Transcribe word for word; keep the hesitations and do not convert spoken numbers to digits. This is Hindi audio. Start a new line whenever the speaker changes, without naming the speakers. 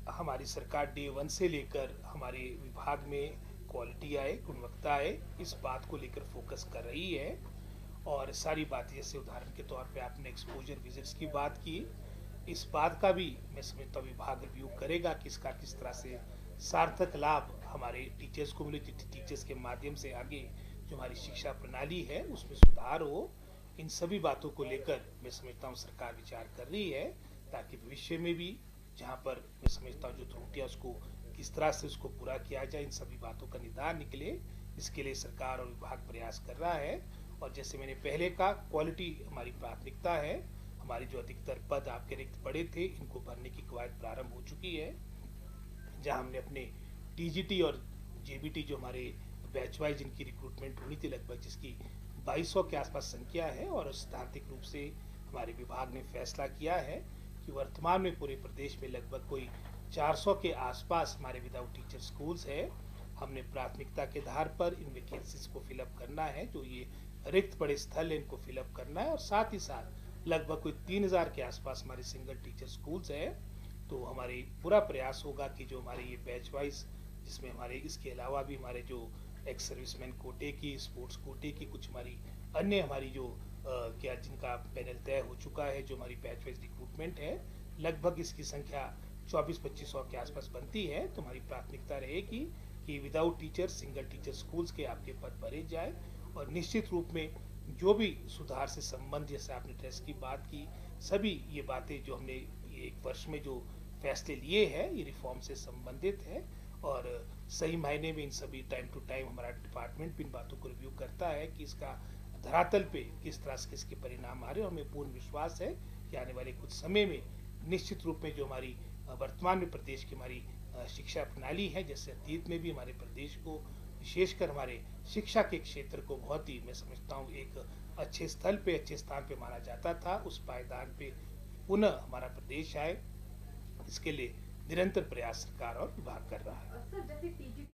हमारी सरकार डे वन से लेकर हमारे विभाग में क्वालिटी आए, गुणवत्ता आए, इस बात को लेकर फोकस कर रही है। और सारी बातें, जैसे उदाहरण के तौर पे आपने एक्सपोजर विजिट्स की बात की, इस बात का भी मैं समझता हूँ विभाग रिव्यू करेगा कि इसका किस तरह से सार्थक लाभ हमारे टीचर्स को मिले, टीचर्स के माध्यम से आगे जो हमारी शिक्षा प्रणाली है उसमें सुधार हो। इन सभी बातों को लेकर मैं समझता हूँ सरकार विचार कर रही है, ताकि भविष्य में भी जहाँ पर मैं समझता हूँ जो त्रुटियाँ उसको किस तरह से उसको पूरा किया जाए, इन सभी बातों का निदान निकले, इसके लिए सरकार और विभाग प्रयास कर रहा है। और जैसे मैंने पहले कहा, क्वालिटी हमारी प्राथमिकता है। हमारी जो अधिकतर पद आपके रिक्त पड़े थे, इनको भरने की कवायद प्रारंभ हो चुकी है, जहां हमने अपने टीजीटी और जेबीटी जो हमारे बैच वाइज जिनकी रिक्रूटमेंट हुई थी लगभग, जिसकी बाईस सौ के आसपास संख्या है, और सैद्धांतिक रूप से हमारे विभाग ने फैसला किया है कि वर्तमान में पूरे प्रदेश में लगभग कोई चार सौ के आसपास हमारे विदाउट टीचर स्कूल्स है। हमने प्राथमिकता के आधार पर इन वैकेंसीज को फिलअप करना है, जो ये रिक्त पड़े स्थल है इनको फिलअप करना है, और साथ ही साथ लगभग कोई तीन हजार के आसपास हमारे सिंगल टीचर स्कूल्स है। तो हमारे पूरा प्रयास होगा कि जो हमारे ये बैच वाइज, जिसमें हमारे इसके अलावा भी हमारे जो एक्स सर्विसमैन कोटे की, स्पोर्ट्स कोटे की, कुछ हमारी अन्य हमारी जो आ, क्या जिनका पैनल तय हो चुका है, जो हमारी बैच वाइज रिक्रूटमेंट है, लगभग इसकी संख्या चौबीस पच्चीस सौ के आसपास बनती है। तो हमारी प्राथमिकता रहेगी कि without teacher single teacher schools के आपके पद भरे जाए, और निश्चित रूप में जो भी सुधार से संबंध, जैसे आपने टेस्ट की बात की, सभी ये बातें जो हमने ये एक वर्ष में जो फैसले लिए हैं, ये रिफॉर्म से संबंधित है। और सही मायने में इन सभी टाइम टू टाइम हमारा डिपार्टमेंट भी इन बातों को रिव्यू करता है कि इसका धरातल पे किस तरह से इसके परिणाम आ रहे हैं। और हमें पूर्ण विश्वास है कि आने वाले कुछ समय में निश्चित रूप में जो हमारी वर्तमान में प्रदेश की हमारी शिक्षा प्रणाली है, जैसे अतीत में भी हमारे प्रदेश को, विशेषकर हमारे शिक्षा के क्षेत्र को बहुत ही मैं समझता हूँ एक अच्छे स्थल पे, अच्छे स्थान पे माना जाता था, उस पायदान पे पुनः हमारा प्रदेश आए, इसके लिए निरंतर प्रयास सरकार और विभाग कर रहा है।